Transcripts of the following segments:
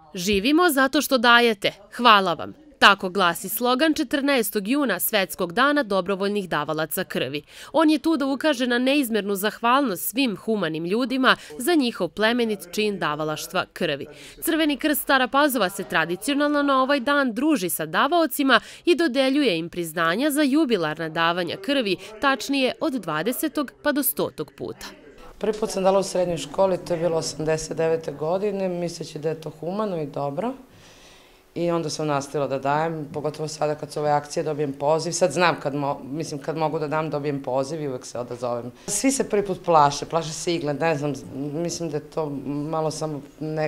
Živimo zato što dajete. Hvala vam. Tako glasi slogan 14. juna Svetskog dana dobrovoljnih davalaca krvi. On je tu da ukaže na neizmernu zahvalnost svim humanim ljudima za njihov plemenit čin davalaštva krvi. Crveni krst Stara Pazova se tradicionalno na ovaj dan druži sa davaocima i dodeljuje im priznanja za jubilarna davanja krvi, tačnije od 20. pa do 100. puta. Prvi put sam dala u srednjoj školi, to je bilo 89. godine, misleći da je to humano i dobro. I onda sam nastavila da dajem, pogotovo sada kad su ove akcije dobijem poziv. Sad znam kad mogu da dam, dobijem poziv i uvek se odazovem. Svi se prvi put plaše se igle, ne znam, mislim da je to malo samo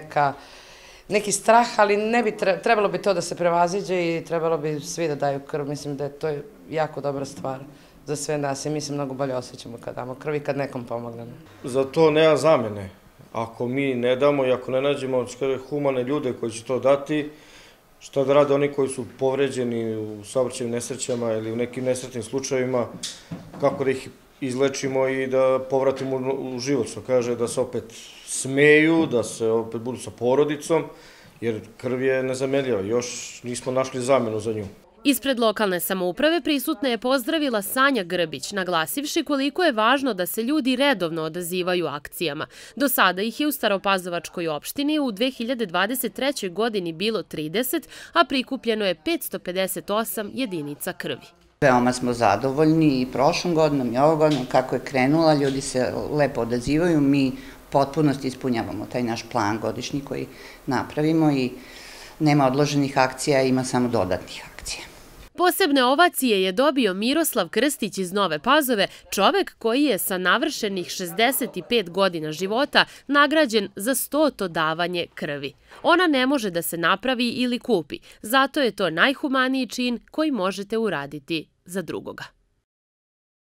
neki strah, ali ne bi trebalo bi to da se prevaziđe i trebalo bi svi da daju krv. Mislim da je to jako dobra stvar za sve nas i mi se mnogo bolje osjećamo kad damo krv i kad nekom pomognemo. Za to nema zamene. Ako mi ne damo i ako ne nađemo humane ljude koji će to dati, šta da rade oni koji su povređeni u saobraćajnim nesrećama ili u nekim nesretnim slučajevima, kako da ih izlečimo i da povratimo u život, što kaže, da se opet smeju, da se opet budu sa porodicom, jer krv je nezamenljiva, još nismo našli zamenu za nju. Ispred lokalne samouprave prisutna je pozdravila Sanja Grbić, naglasivši koliko je važno da se ljudi redovno odazivaju akcijama. Do sada ih je u Staropazovačkoj opštini u 2023. godini bilo 30, a prikupljeno je 558 jedinica krvi. Veoma smo zadovoljni i prošlom godinom i ovog godinom kako je krenula, ljudi se lepo odazivaju, mi potpunosti ispunjavamo taj naš plan godišnji koji napravimo i nema odloženih akcija, ima samo dodatnih akcija. Posebne ovacije je dobio Miroslav Krstić iz Nove Pazove, čovek koji je sa navršenih 65 godina života nagrađen za 100. davanje krvi. Ona ne može da se napravi ili kupi, zato je to najhumaniji čin koji možete uraditi za drugoga.